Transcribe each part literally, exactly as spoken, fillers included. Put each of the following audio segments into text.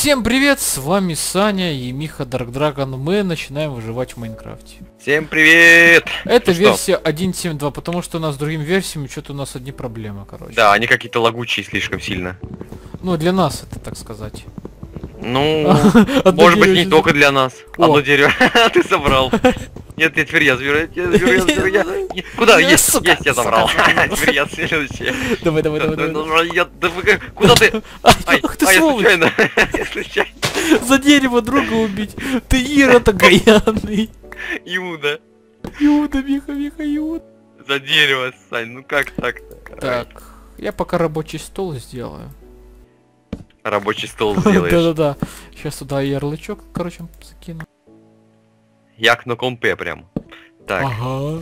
Всем привет, с вами Саня и Миха Dark Dragon. Мы начинаем выживать в Майнкрафте. Всем привет! Это ну версия один точка семь точка два, потому что у нас с другими версиями что-то у нас одни проблемы, короче. Да, они какие-то лагучие слишком сильно. Ну, для нас это, так сказать. Ну, может быть, не только для нас. Одно дерево. Ты собрал. Нет, нет, теперь я заберу, я заберу, я заберу, я... Куда? Есть, есть, я забрал. Теперь я следующий. Давай, давай, давай, давай. Куда ты? Ай, ты я сволочь. случайно. Я случайно. За дерево друга убить. Ты Ира-то гаянный. Иуда. Иуда, Миха, Миха, Иуда. За дерево, Сань, ну как так-то? Так, я пока рабочий стол сделаю. Рабочий стол сделаешь. Да-да-да. Сейчас туда ярлычок, короче, закину. Як на компе прям. Так. Ага.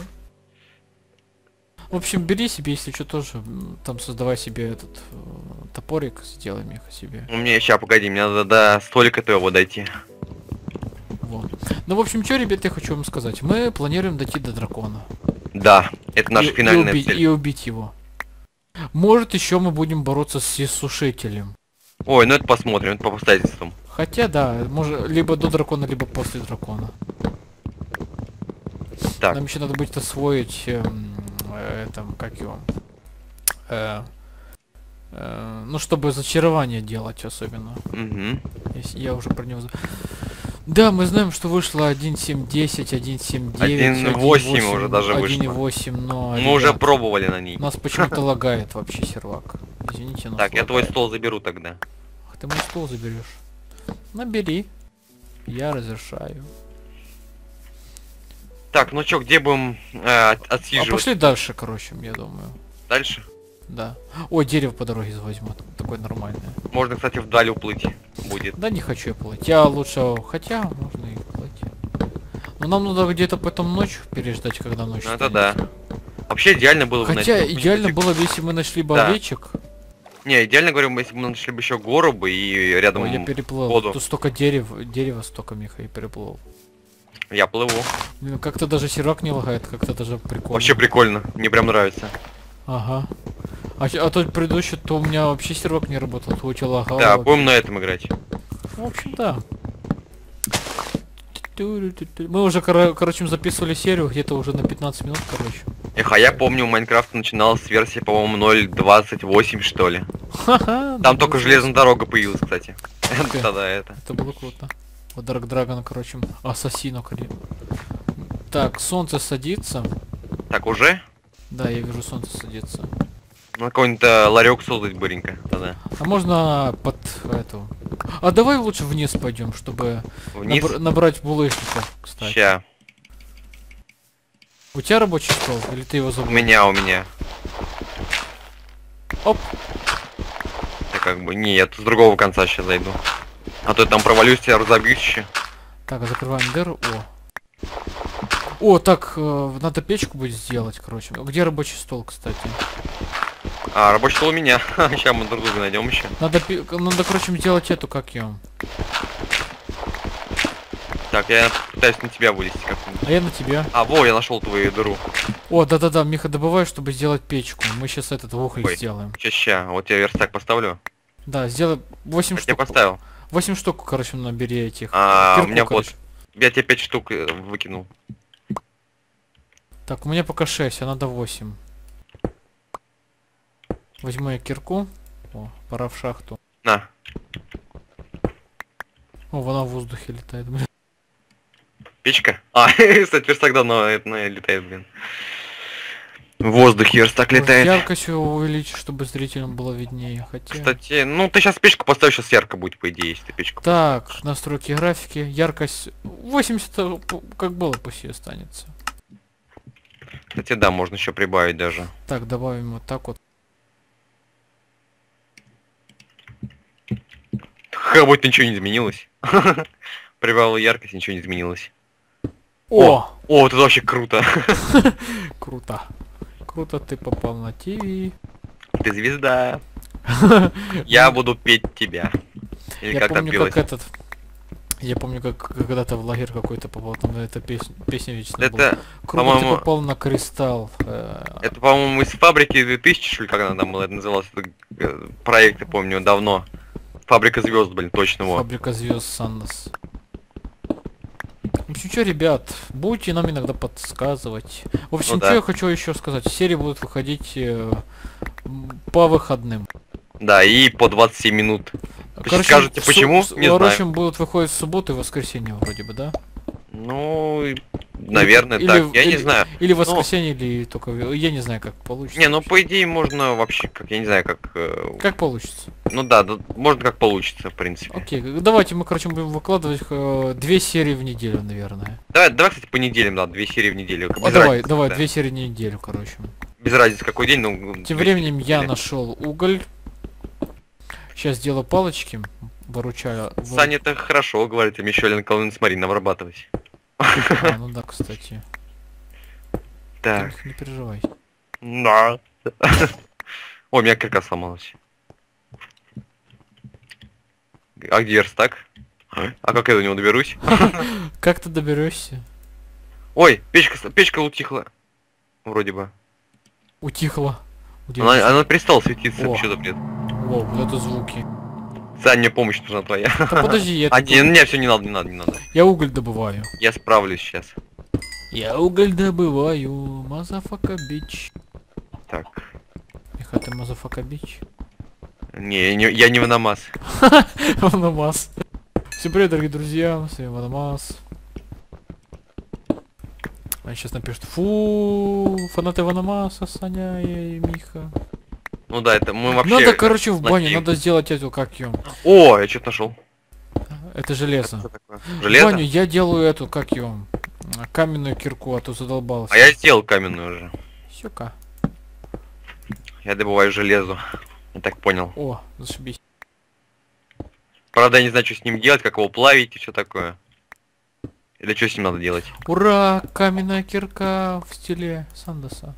В общем, бери себе, если что, тоже м, там создавай себе этот э, топорик, сделай Миха себе. У меня сейчас, погоди, мне надо до столика твоего дойти. Вот. Ну, в общем, что, ребята, я хочу вам сказать. Мы планируем дойти до дракона. Да, это наша И- финальная и убить, цель. и убить его. Может, еще мы будем бороться с иссушителем. Ой, ну это посмотрим, это по обстоятельствам. Хотя, да, может, либо до дракона, либо после дракона. Так. Нам еще надо будет освоить, эм, э, там, как его, э, э, ну, чтобы зачарование делать особенно. Угу. Если я уже про него... за- Да, мы знаем, что вышло один точка семь точка десять, один точка семь точка девять, один точка восемь уже даже один вышло. точка восемь, но... Мы уже ребят, пробовали на ней. У нас почему-то лагает вообще сервак. Извините, но... Так, я твой стол заберу тогда. Ах, ты мой стол заберешь. Набери. Я разрешаю. Так, ну чё, где будем э, А отсиживать? пошли дальше, короче, я думаю. Дальше? Да. Ой, дерево по дороге возьму, такое нормальное. Можно, кстати, вдаль уплыть будет. Да не хочу я плыть. Я лучше... Хотя, можно и плыть. Но нам надо где-то потом ночью переждать, когда ночь Ну это станет. да. Вообще идеально было бы Хотя найти- идеально найти- было бы, если мы нашли бы Да. овечек. Не, идеально говорю, если бы мы нашли бы еще гору бы и рядом Ой, я переплыл. воду. Тут столько дерев, дерева столько, Миха, и переплыл. Я плыву. Блин, как-то даже сервак не лагает, как-то даже прикольно. Вообще прикольно, мне прям нравится. Ага. А, ч- а тот предыдущий, то у меня вообще сервак не работал, то у тебя лагало. Да, вообще. будем на этом играть. В общем, да. Мы уже, кор короче, записывали серию где-то уже на пятнадцать минут, короче. Эх, а я помню, Майнкрафт начинал с версии, по-моему, ноль двадцать восемь, что ли. Ха-ха. Там только железная дорога появилась, кстати. Окей. Тогда это. Это было круто. Вот Dark Dragon, короче, ассасину кри. Так, солнце садится. Так, уже? Да, я вижу, солнце садится. Ну, какой-нибудь э, ларек создать быренько тогда. А можно под эту... А давай лучше вниз пойдем, чтобы Вниз? набр- набрать булыжников, кстати. Ща. У тебя рабочий стол? Или ты его У забыл? меня, у меня. Оп! Я как бы... Не, я с другого конца сейчас зайду. А то я там провалюсь, тебя разобьюсь еще. Так, закрываем дыру. О. О, так, э, надо печку будет сделать, короче. Где рабочий стол, кстати? А, рабочий стол у меня. Сейчас мы друг друга найдем еще. Надо, пи- надо, короче, делать эту, как ее. Так, я пытаюсь на тебя вылезти как-нибудь. А я на тебя. А, во, я нашел твою дыру. О, да-да-да, Миха, добывай, чтобы сделать печку. Мы сейчас этот уголь Ой. сделаем. Ща, ща. Вот я верстак поставлю. Да, сделай восемь Я тебе штук. поставил. восемь штук, короче, набери этих. А, у Кирку, меня вот. короче. Я тебе пять штук э, выкинул. Так, у меня пока шесть, а надо восемь. Возьму я кирку. О, пора в шахту. На. О, она в воздухе летает, блин. Печка? А, кстати, верстак давно это, ну, летает, блин. В воздухе верстак Может, летает. яркость его увеличить, чтобы зрителям было виднее. Хотя... Кстати, ну ты сейчас печку поставишь, сейчас ярко будет, по идее, если ты печку. Так, настройки графики. Яркость восемьдесят, э, п- как было, пусть и останется. Кстати, да, можно еще прибавить даже. Так, добавим вот так вот. Как будто ничего не изменилось. Прибавила яркость, ничего не изменилось. О! О, вот это вообще круто. Круто. Круто, ты попал на ТВ. Ты звезда. Я буду петь тебя. Или Я как там помню, пелось. как этот... Я помню, как когда-то в лагерь какой-то попал, там эта песня, песня вечно была. Это, Круто, ты по-моему, попал на кристалл. э, это, по-моему, из фабрики две тысячи, что ли, как она там была, это называлась, это, э, проект, я помню, давно. Фабрика звезд, блин, точно вот. Фабрика звезд Сандос. В общем, что, ребят, будете нам иногда подсказывать. В общем, Ну что да. я хочу еще сказать. Серии будут выходить э, по выходным. Да, и по двадцать семь минут. Короче, Скажете в почему? су- Не в знаю. общем, будут выходить в субботу и воскресенье вроде бы, да? Ну, и- наверное, или- так. Я или- не знаю. Или воскресенье, или только... в- Я не знаю, как получится. Не, ну по идее можно вообще, как я не знаю, как. э, Как получится. Ну да, да, можно как получится, в принципе. Окей, давайте мы, короче, будем выкладывать э, две серии в неделю, наверное. Давай, давай, кстати, по неделям, да, две серии в неделю. А Без давай, разницы, давай, да. две серии в неделю, короче. Без разницы, какой день, ну. Тем две временем серии в я неделю. нашел уголь. Сейчас делаю палочки, выручаю. вы- Саня, это хорошо, говорит, им еще Лен Колын с Мариной обрабатывать. А, ну да, кстати. Так, Ты Не переживай. да. О, у меня кирка сломалась. А где верстак? А как я до него доберусь? Как ты доберешься? Ой, печка, с- печка утихла. Вроде бы. Утихла. Где Она, ты? она перестала светиться, О. что-то, блин. Воу, вот это звуки. Сань, мне помощь нужна твоя. Да подожди, я, А, тут- не, не, все, не надо, не надо, не надо. я уголь добываю. Я справлюсь сейчас. Я уголь добываю, мазафака бич. Так. Миха, ты мазафака бич? Не, не, я не Ванамас. Ванамас. Всем привет, дорогие друзья, с вами Ванамас. Они сейчас напишут: фу, фанаты Ванамаса, Саня и Миха. Ну да, это мы вообще... Надо, короче, в бане, нахим. надо сделать эту, как ее. О, я что-то нашел. Это железо. Что такое? В Железо? баню я делаю эту, как ее, каменную кирку, а то задолбался. А я сделал каменную уже. Сюка. Я добываю железо. Я так понял. О, зашибись. Правда, я не знаю, что с ним делать, как его плавить и все такое. Или что с ним надо делать? Ура! Каменная кирка в стиле Сандоса.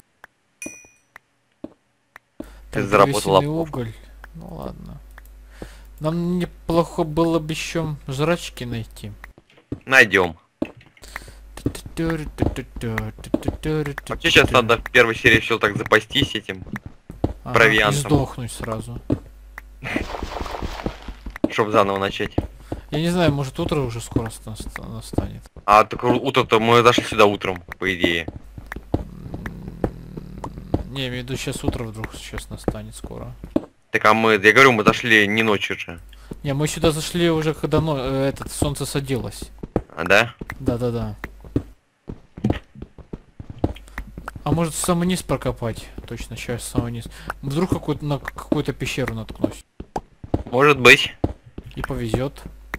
Ты Так, заработал древесный лапку. уголь. Ну ладно. Нам неплохо было бы еще жрачки найти. Найдем. Вообще сейчас надо в первой серии все так запастись этим, Ага, провиантом. и сдохнуть сразу. чтобы заново начать. Я не знаю, может утро уже скоро ста- ста- настанет. А так утро-то мы зашли сюда утром, по идее. М, Не, я имею в виду, сейчас утро вдруг сейчас настанет скоро. Так а мы, я говорю, мы зашли не ночью же. Не, мы сюда зашли уже когда но, э, этот солнце садилось. А, да? Да-да-да. А может самый низ прокопать? Точно, сейчас самый низ. Вдруг какую-то на какую-то пещеру наткнусь. Может быть. И повезет.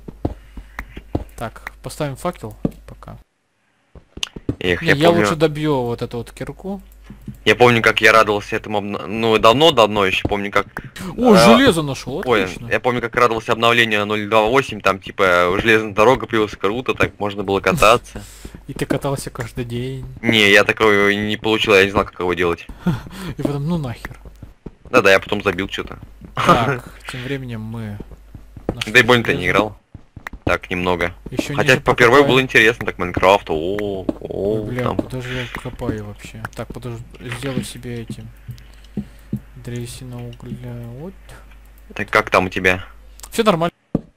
Так, поставим факел пока. Эх, Не, я, я помню, лучше добью вот эту вот кирку. я помню, как я радовался этому, обна- ну давно-давно еще помню, как. О, а, железо нашел, Ой, отлично. я помню, как радовался обновлению ноль два восемь, там типа железная дорога появилась, круто, так можно было кататься. И ты катался каждый день. Не, я такого не получил, я не знал, как его делать. И потом, ну нахер. Да-да, я потом забил что-то. Так, тем временем мы... нашли Да и больно-то не железо. играл. Так, немного. Ещё Хотя ниже по первой покопаем. было интересно, так Майнкрафт, о, Ой, о, бля, там. куда же я копаю вообще? Так, подожди, сделаю себе эти... Древесина угля, вот. Так как там у тебя? Все нормально.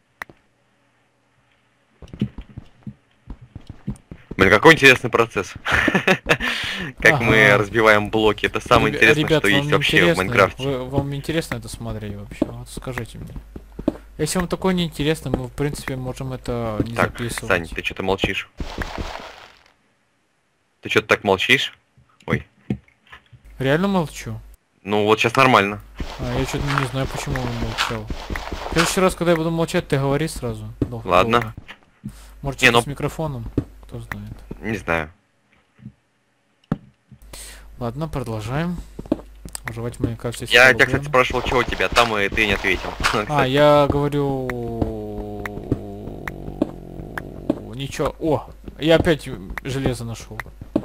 Блин, какой интересный процесс. Как мы Ага. разбиваем блоки, это самое Ребя- интересное, ребят, что вам есть вообще в интересно? Майнкрафте. Вы- вам интересно это смотреть вообще? Вот скажите мне. Если вам такое не интересно, мы в принципе можем это не Так, записывать. Сань, ты что-то молчишь. Ты что-то так молчишь? Реально молчу? Ну вот сейчас нормально. А, я что-то не знаю, почему он молчал. В следующий раз, когда я буду молчать, ты говори сразу. Дол- Ладно. долго. Может, Не, что-то ну- с микрофоном? Кто знает. Не знаю. Ладно, продолжаем. Уживать в Майнкрафте. Я всего тебя, кстати, угодно. спрашивал, чего у тебя там, и ты не ответил. А, Кстати. я говорю... Ничего. О, я опять железо нашел.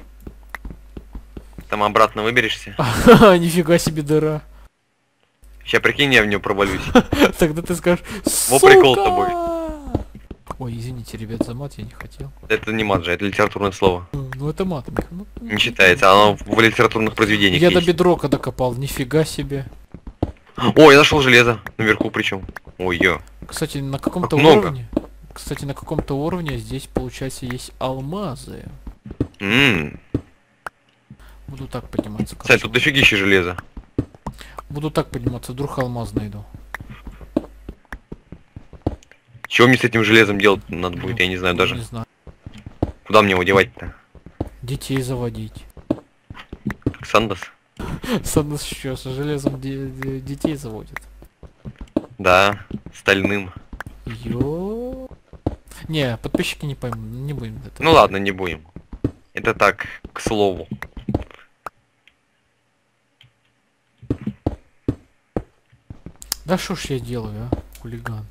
Там обратно выберешься. Нифига себе дыра. Сейчас прикинь, я в нее провалюсь. Тогда ты скажешь: Во прикол с «Сука!» тобой. Ой, извините, ребят, за мат я не хотел. Это не мат же, это литературное слово. Ну это мат, Миха. Ну, Не считается, оно в литературных произведениях я до есть. бедрока докопал, нифига себе. О, я нашел железо. Наверху причем. Ой, ё. Кстати, на каком-то много. уровне... Кстати, на каком-то уровне здесь, получается, есть алмазы. Ммм. Буду так подниматься. Кстати, короче. тут дофигища железа. Буду так подниматься, вдруг алмаз найду. Чего мне с этим железом делать надо будет, я не знаю даже. Не знаю. Куда мне его девать-то? Детей заводить. Как Сандос? Сандос что, с железом де- де- детей заводит? Да, стальным. Ё. Не, подписчики не поймут, не будем это. Ну ладно, не будем. Это так, к слову. Да шо ж я делаю, а, хулиган?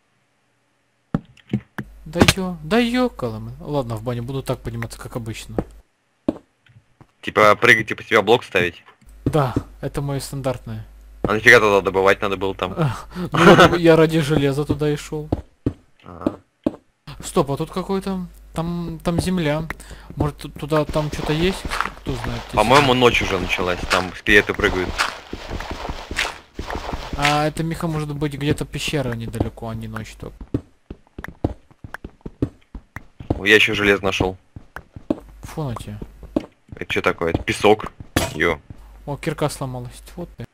Да ё, да ёкалом. Ладно, в бане буду так подниматься, как обычно. Типа прыгать, типа себя блок ставить. Да, это мое стандартное. А нафига тогда добывать надо было там? Ну, вот я ради железа туда и шел. А. Стоп, а тут какой-то... Там, там земля. Может, тут- туда там что-то есть? Кто знает. если- По-моему, ночь уже началась, там скелеты прыгают. А это, Миха, может быть, где-то пещера недалеко, а не ночь только. Я еще железо нашел. Фу на тебе. Это что такое? Это песок. Ё. О, кирка сломалась. Вот ты.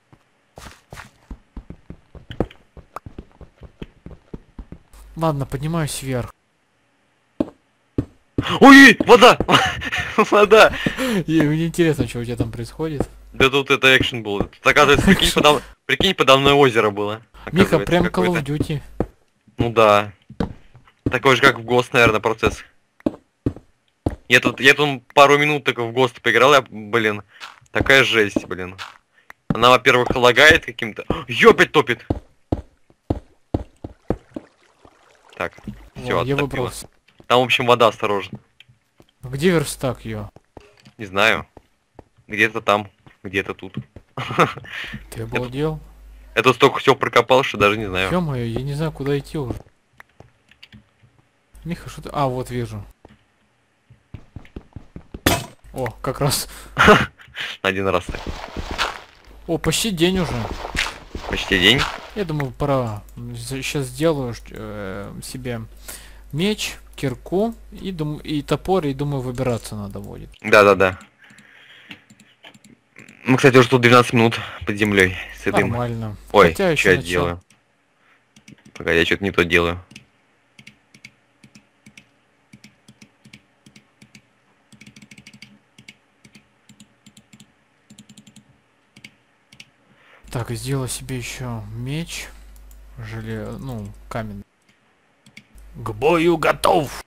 Ладно, поднимаюсь вверх. Ой, вода! Вода! И мне интересно, что у тебя там происходит. Да тут это экшен был. Тут, оказывается, прикинь, подо... прикинь, подо мной озеро было. Миха, Оказывается, прям Call какое-то. of Duty. Ну да. Такой же, как в ГОСТ, наверное, процесс. Я тут, я тут пару минут только в ГОСТ поиграл, я, блин, такая жесть, блин. Она, во-первых, лагает каким-то... Ё, опять топит! Так, все, О, я выбрался. Там, в общем, вода, осторожно. Где верстак, ё? Не знаю. Где-то там, где-то тут. Ты обалдел? Я тут столько всего прокопал, что даже не знаю. Ё-моё, я не знаю, куда идти уже. Миха, что ты... А, вот вижу. О, как раз. Один раз так. О, почти день уже. Почти день. Я думаю, пора. Сейчас сделаю э, себе меч, кирку и, дум... и топор, и думаю, выбираться надо будет. Да-да-да. Мы, кстати, уже тут двенадцать минут под землей сидим. Нормально. Ой, Хотя что еще я начало. делаю? Погоди, я что-то не то делаю. Так, сделаю себе еще меч. Желе... Ну, камень. К бою готов!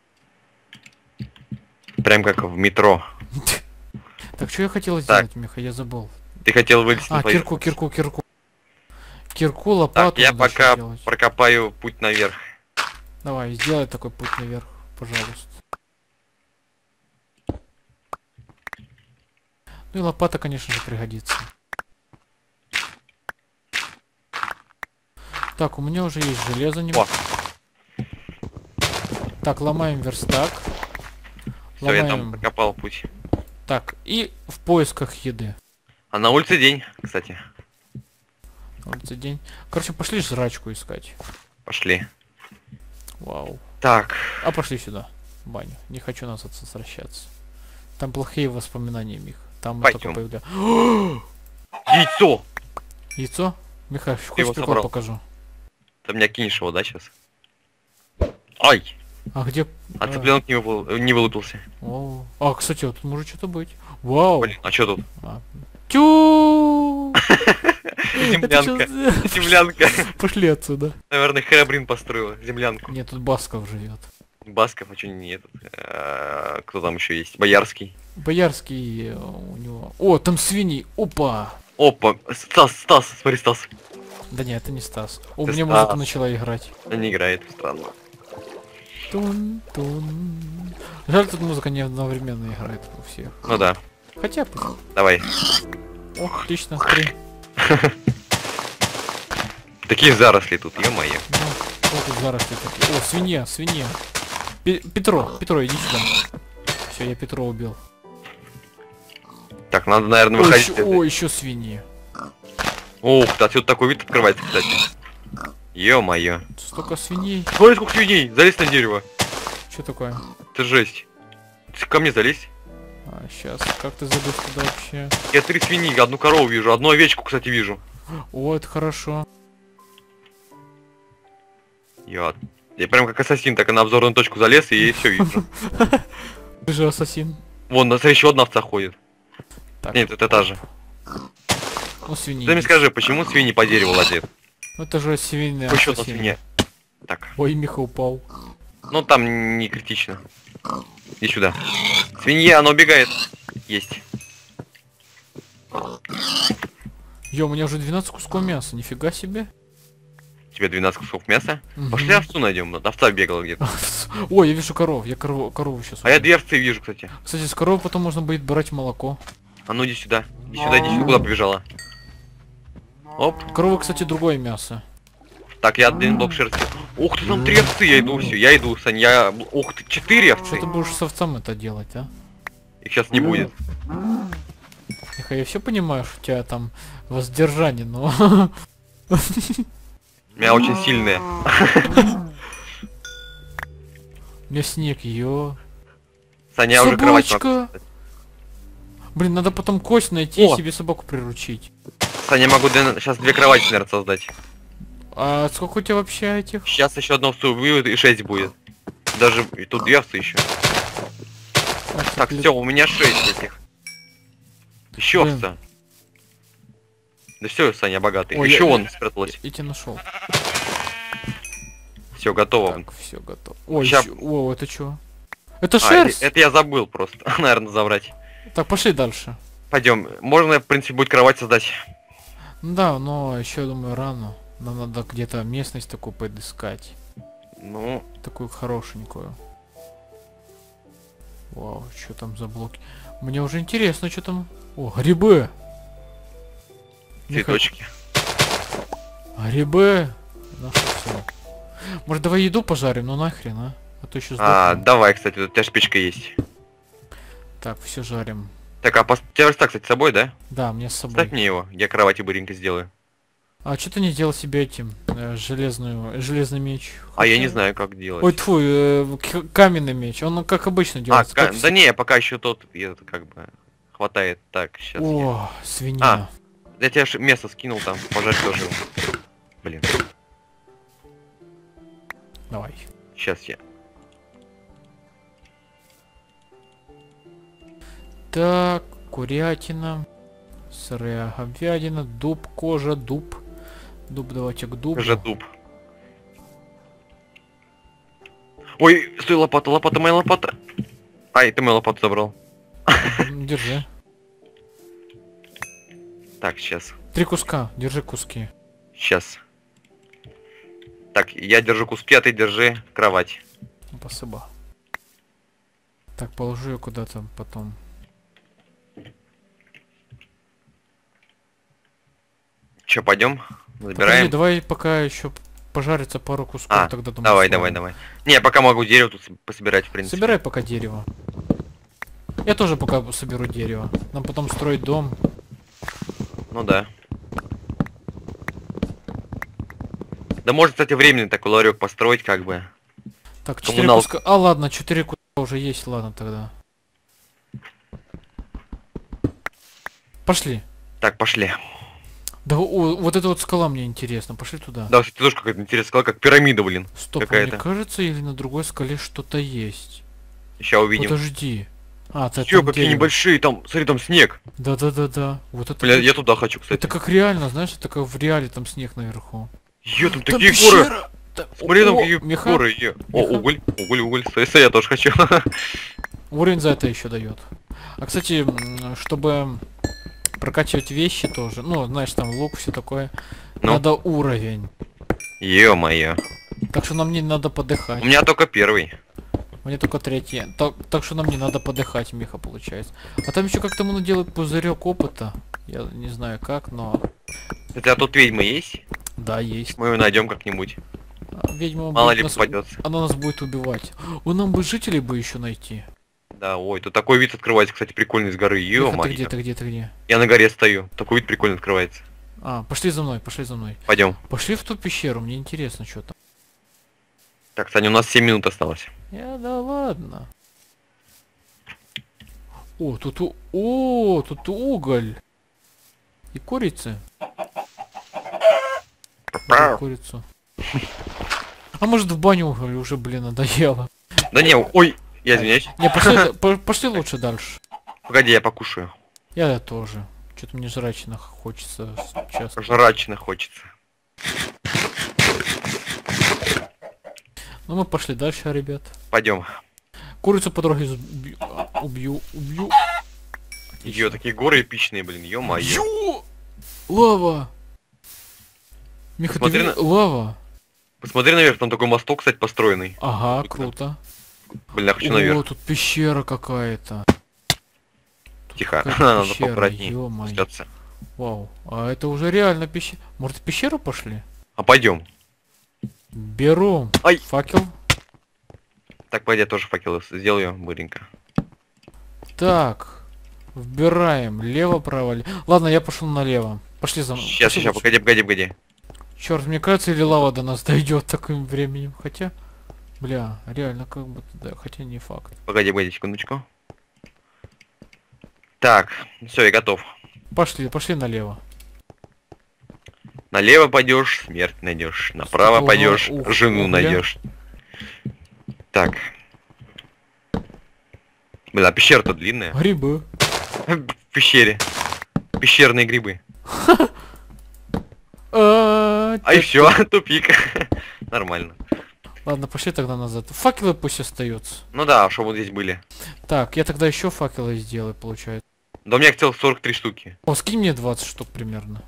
Прям как в метро. Так, что я хотел Так. сделать, Миха? Я забыл. Ты хотел вылезть А, на кирку, поверхность. кирку, кирку. Кирку, лопату. Так, я надо еще пока сделать. прокопаю путь наверх. Давай, сделай такой путь наверх, пожалуйста. Ну и лопата, конечно же, пригодится. Так, у меня уже есть железо. Не... О. Так, ломаем верстак. Все, я там Ломаем. прокопал путь. Так, и в поисках еды. А на улице день, кстати. Вот за день. Короче, пошли жрачку искать. Пошли. Вау. Так. А пошли сюда, в баню. Не хочу назад возвращаться. Там плохие воспоминания, Мих. Там мы только Пойдем. появляемся. Яйцо! Яйцо? Миха, его хочешь прикол собрал. покажу? Ты меня кинешь его, да, сейчас? Ай! А где... А цыпленок не, выл... не вылупился. О, а, кстати, вот тут может что-то быть. Вау. Блин, а что тут? А. Тю! Это Землянка. чё за- Землянка. Пошли отсюда. Наверное, Херабрин построил землянку. Нет, тут Басков живет. Басков, а что не этот? э, Кто там еще есть? Боярский. Боярский э, у него... О, там свиньи. Опа! Опа, Стас, Стас, смотри, Стас. Да нет, это не Стас. У Это меня Стас. музыка начала играть. Он не играет, странно. Тун, тун. Жаль, тут музыка не одновременно играет у всех. Ну да, Хотя, пусть. давай. О, отлично, три. Такие заросли тут, ё-моё. Ну, вот тут заросли такие. О, свинья, свинья. Пе- Петро, Петро, иди сюда. Все, я Петро убил. Так, надо, наверное, О, выходить. еще, о, еще свиньи. Ух ты, отсюда такой вид открывается, кстати. Ё-моё. Столько свиней. Смотри, сколько свиней! Залезь на дерево. Что такое? Это жесть. Ты ко мне залезь. А, сейчас, как ты залез туда вообще? Я три свиньи, одну корову вижу, одну овечку, кстати, вижу. О, это хорошо. Я, я прям как ассасин, так и на обзорную точку залез и все вижу. Ты же ассасин. Вон, на еще одна овца ходит. Так, Нет, это та же. ну свиньи. Ты мне скажи, почему свиньи по дереву лазят? Ну, это же свинья. Еще одна свинья. Так. Ой, Миха упал. Ну там не критично. Иди сюда. Свинья, она убегает. Есть. Ё, у меня уже двенадцать кусков мяса, нифига себе. Тебе двенадцать кусков мяса? Мгм. Пошли овцу найдем. Овца бегала где-то. Ой, я вижу коров, я корову, корову сейчас. А я две овцы вижу, кстати. Кстати, с коровы потом можно будет брать молоко. А ну иди сюда. Иди сюда, иди сюда. Куда побежала? Оп. Коровы, кстати, другое мясо. Так, я один блок шерсти. Ух ты, там три овцы, я иду, все, я иду, Сань, я... Ух ты, четыре овцы. Что ты будешь с овцом это делать, а? Их сейчас не будет. Миха, я все понимаю, что у тебя там воздержание, но... У меня очень сильные. У меня снег, ё. Саня, я уже кровать Собачка! могу. Блин, надо потом кость найти О! и себе собаку приручить. Саня, я могу сейчас две кровати, наверное, создать. А сколько у тебя вообще этих? Сейчас еще одну овцу убьют и шесть будет. Даже и тут две овцы еще. А, Так, блин, все, у меня шесть этих. Еще Блин. овца. Да все, Саня богатый. Ой, Еще я- он спряталась. Я тебя нашел. Все, готово. Так, все готово. Ой, Ща- ещё- о, это что? Это А, шерсть? это я забыл просто, наверное, забрать. Так, пошли дальше. Пойдем. Можно, в принципе, будет кровать создать. Ну да, но еще думаю рано. Нам надо где-то местность такую поискать. Ну, Такую хорошенькую. Вау, что там за блоки? Мне уже интересно, что там. О, грибы! Миха- цветочки. Грибы! Наше всё. Может, давай еду пожарим, ну нахрен, а? А то еще А, сдохнем. давай, кстати, у тебя ж печка есть. Так, все жарим. Так, а пос... у тебя верстак, кстати, с собой, да? Да, мне с собой. Ставь мне его, я кровати быренько сделаю. А что ты не делал себе этим э, железную, железный меч? А я не Хотя- знаю, как делать. Ой, твой э, к- каменный меч. Он как обычно а, делается. ка- как да с- не, пока еще тот, это как бы хватает. Так, сейчас. О, свинья. А. Я тебе ш- место скинул там, пожарь тоже. Блин, Давай. сейчас я. Так, курятина, сырая говядина, дуб, кожа, дуб. Дуб, давайте к дубу. Уже дуб. Ой, стой, лопата, лопата, моя лопата. Ай, ты мою лопату забрал. М, Держи. Так, сейчас. Три куска, держи куски. Сейчас. Так, я держу куски, а ты держи кровать. Ну, спасибо. Так, положу ее куда-то потом. Че, пойдем? Подожди, Забираем. давай пока еще пожарится пару кусков, А, тогда думаю, давай, славим. давай, давай. Не, я пока могу дерево тут с- пособирать, в принципе. Собирай пока дерево. Я тоже пока соберу дерево. Нам потом строить дом. Ну да. Да можно, кстати, временный такой ларек построить, как бы. Так, четыре Коммуналка. куска. А, ладно, четыре куска уже есть, ладно тогда. Пошли. Так, пошли. Да, о, вот эта вот скала мне интересна. Пошли туда. Да, кстати, тоже какая-то интересная скала, как пирамида, блин. Стоп, а какая-то. мне кажется, или на другой скале что-то есть. Сейчас увидим. Подожди. А, ты Чё, там какие дерево. небольшие, там, смотри, там снег. Да-да-да-да. Вот это. Бля, как- я туда хочу, кстати. Это как реально, знаешь, это как в реале там снег наверху. Ё, там Там такие горы. пещера! Да- Смотри, там О, какие меха. горы. Е. О, Меха. уголь, уголь, уголь. Стой, стой, я тоже хочу. Уровень за это еще дает. А кстати, м, чтобы прокачивать вещи тоже, ну, знаешь, там лук, все такое, Ну. надо уровень. Ё-моё. Так что нам не надо подыхать. У меня только первый. Мне только третий. Так, так что нам не надо подыхать, Миха, получается. А там еще как-то можно делать пузырек опыта. Я не знаю как, но Кстати, а тут ведьма есть? да, есть. Мы ее найдем как-нибудь. А, Ведьма Мало будет ли нас- попадется. Она нас будет убивать. О, нам бы жителей бы еще найти. Да, ой, тут такой вид открывается, кстати, прикольный с горы. Миха, ты Ё-моё. где, ты где, ты где? Я на горе стою. Такой вид прикольно открывается. А, пошли за мной, пошли за мной. Пойдем. Пошли в ту пещеру, мне интересно, что там. Так, Саня, у нас семь минут осталось. Я да ладно. О, тут у... О, тут уголь. И курицы. Ой, курицу. А может в баню уголь уже, блин, надоело. Да не, ой, я извиняюсь. Не, пошли, по- пошли лучше дальше. Погоди, я покушаю. Я тоже. Что-то мне жрачно хочется сейчас. Жрачно хочется. Ну мы пошли дальше, ребят. Пойдем. Курицу по дороге убью, убью, убью. Ее такие горы эпичные, блин, ё-моё. Ё! Лава! Миха, ты Посмотри видел? на- Лава. Посмотри наверх, там такой мосток, кстати, построенный. Ага, Круто. круто. Блин, я хочу О, наверх. тут пещера какая-то. Тут Тихо, какая-то надо пещера, поаккуратней. ё-моё. спускаться. Вау, а это уже реально пещера. Может, в пещеру пошли? А пойдем. Беру. Ай. Факел. Так, пойди, я тоже факел сделаю быренько. Так. Вбираем. Лево, право. ле- Ладно, я пошел налево. Пошли за мной. Сейчас, сейчас, погоди, погоди, погоди. Черт, мне кажется, или лава до нас дойдет таким временем. Хотя, бля, реально как будто да, хотя не факт. Погоди, погоди, секундочку. Так, все, я готов. Пошли, пошли налево. Налево пойдешь, смерть найдешь. Направо Угу, пойдешь, ух, жену угля. найдешь. Так. Блин, а пещера-то длинная. Грибы. В пещере. Пещерные грибы. А, А и тя- все, тупик. Нормально. Ладно, пошли тогда назад. Факелы пусть остаются. Ну да, чтобы вот здесь были. Так, я тогда еще факелы сделаю, получается. Да у меня их целых сорок три штуки. О, скинь мне двадцать штук примерно.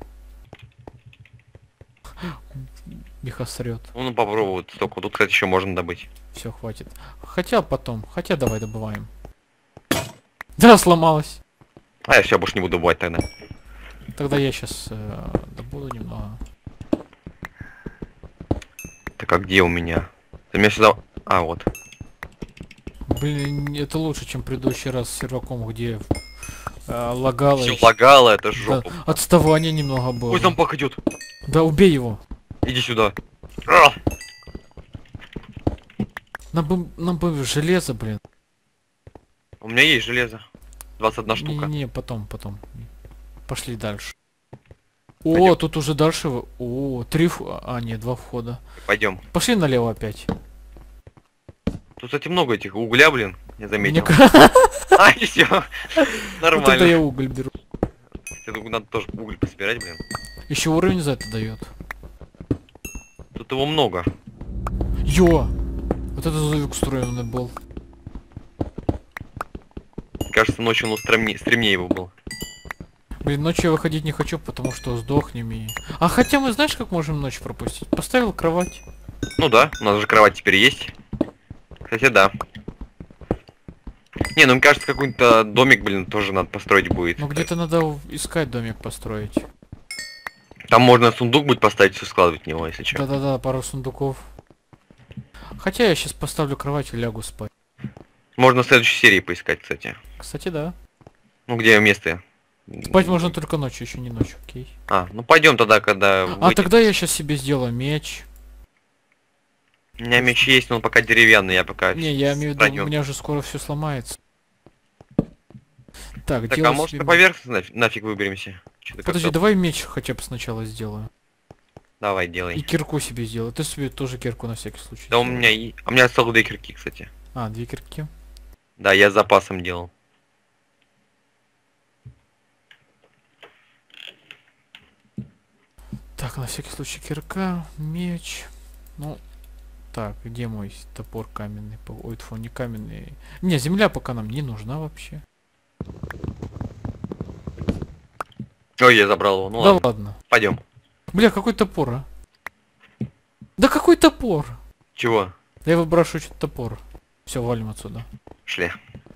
Миха срет. Ну, ну попробуй вот столько. Тут, кстати, еще можно добыть. Все, хватит. Хотя потом. Хотя давай добываем. Да, сломалась. А я все, больше не буду добывать тогда. Тогда я сейчас э, добуду немного. Так, а где у меня? Ты меня сюда... А, вот. Блин, это лучше, чем предыдущий раз с серваком, где э, лагало. Все ещё. лагало, это Да, жопа. отставание немного было. Ой, зомбак идет. Да, убей его. Иди сюда. А! Нам бы, нам бы железо, блин. У меня есть железо. двадцать одна штука. Не-не, потом, потом. Пошли дальше. О, Пойдём. тут уже дальше. в- О, три ф... А, нет, два входа. Пойдем. Пошли налево опять. Тут, кстати, много этих угля, блин. Я Мне заметил. ка- А, и все. Вот тогда Нормально. я уголь беру. Тут надо тоже уголь пособирать, блин. Еще уровень за это дает. Тут его много. Йо! Вот это звук устроенный был. Мне кажется, ночью он стремнее, стремнее его был. Блин, ночью я выходить не хочу, потому что сдохнем и... А хотя мы знаешь, как можем ночь пропустить? Поставил кровать. Ну да, у нас же кровать теперь есть. Кстати, да. Не, ну мне кажется, какой-то домик, блин, тоже надо построить будет. Но где-то надо у- искать домик построить. Там можно сундук будет поставить, все складывать в него, если что. Да-да-да, пару сундуков. Хотя я сейчас поставлю кровать и лягу спать. Можно в следующей серии поискать, кстати. Кстати, да. Ну где место? Спать можно только ночью, еще не ночью, окей. А, ну пойдем тогда, когда А выйдет. тогда я сейчас себе сделаю меч. У меня меч есть, но он пока деревянный, я пока... Не, я имею в виду, сохраню. у меня же скоро все сломается. Так, Так, а делай может себе на ме- поверхность нафиг, нафиг выберемся? Чё-то Подожди, как-то- давай меч хотя бы сначала сделаю. Давай, И делай. кирку себе сделаю. Ты себе тоже кирку на всякий случай. Да у сделай. меня и... А у меня целых две кирки, кстати. А, две кирки. Да, я с запасом делал. Так, на всякий случай кирка, меч. Ну, так, где мой топор каменный? По- Ой, тьфу, не каменный. Не, земля пока нам не нужна вообще. Ой, я забрал его, ну Да ладно. ладно. Пойдем. Бля, какой топор, а? Да какой топор? Чего? Да я выброшу что-то топор. Все, валим отсюда. Шли.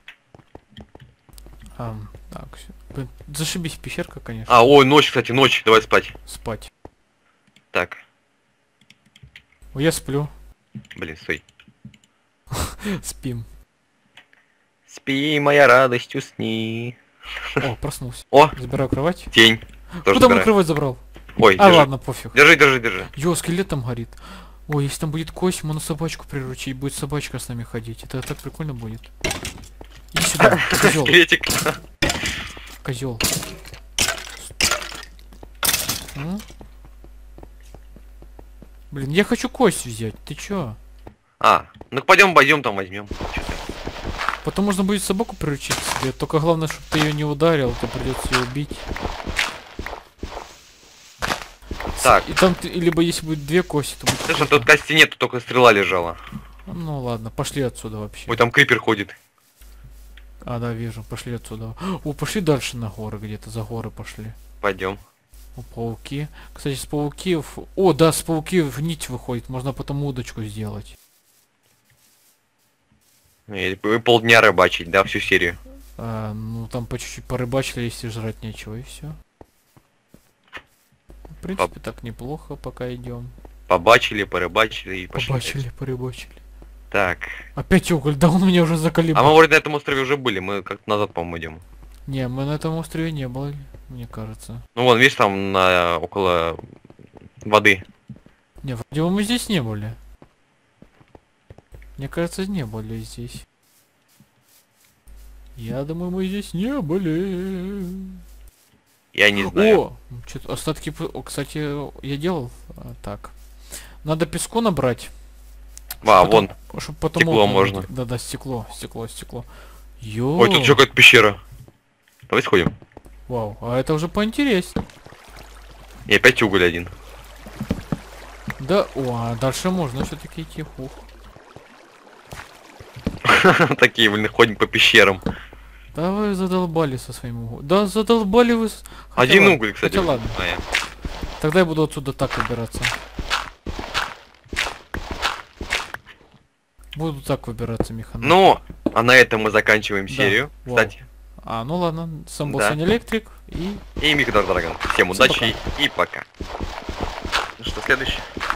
Ам, так, всё. Блин, зашибись пещерка, конечно. А, ой, ночь, кстати, ночь, давай спать. Спать. Так, О, я сплю. блин, стой. Спим. Спи, моя радость, усни. О, проснулся. О, Забираю кровать. тень. Тоже Куда мой забираю. кровать забрал? Ой, А, держи. ладно, пофиг. Держи, держи, держи. Йо, скелет там горит. Ой, если там будет кость, можно собачку приручить, будет собачка с нами ходить. Это так прикольно будет. Иди сюда, козел, Скелетик. козел. Блин, я хочу кость взять. Ты чё? А, ну пойдем, пойдем там возьмем. Потом можно будет собаку приручить себе. Только главное, чтобы ты ее не ударил, то придется ее убить. Так. И там, ты- либо если будет две кости, то будет. Слушай, круто. тут кости нету, только стрела лежала. Ну ладно, пошли отсюда вообще. Ой, там крипер ходит. А, да, вижу, пошли отсюда. О, пошли дальше на горы, где-то за горы пошли. Пойдем. О, пауки. Кстати, с паукив... О, да, с пауки в нить выходит. Можно потом удочку сделать. И полдня рыбачить, да, всю серию. А, ну, там по чуть-чуть порыбачили, если жрать нечего, и все. В принципе, так неплохо, пока идем. Побачили, порыбачили и пошли. Побачили, порыбачили. Так. Опять уголь, да он меня уже А заколебал. мы вроде на этом острове уже были, мы как-то назад, по-моему, идем. Не, мы на этом острове не были, мне кажется. Ну вон, видишь, там на около воды. Не, вроде бы мы здесь не были. Мне кажется, не были здесь. Я думаю, мы здесь не были. Я не знаю. О, что-то остатки... п- О, кстати, я делал а, так. Надо песку набрать. А, потом- вон. Чтоб потом стекло окна можно. найти. Да-да, стекло, стекло, стекло. Йо. Ой, тут что, какая-то пещера. Давай сходим. Вау, а это уже поинтереснее. И опять уголь один. Да, о, а дальше можно все-таки идти. Ух. Такие, блин, ходим по пещерам. Да вы задолбали со своим углом. Да задолбали вы. с- Хотя Один ладно, уголь, кстати. Хотя ладно. А, я. Тогда я буду отсюда так выбираться. Буду так выбираться, механик. Ну, а на этом мы заканчиваем Да. серию. Вау. Кстати. А, ну ладно, сам был Да. Саня Электрик и И Микро Драгон. Всем Всем удачи и пока. Ну что, следующий?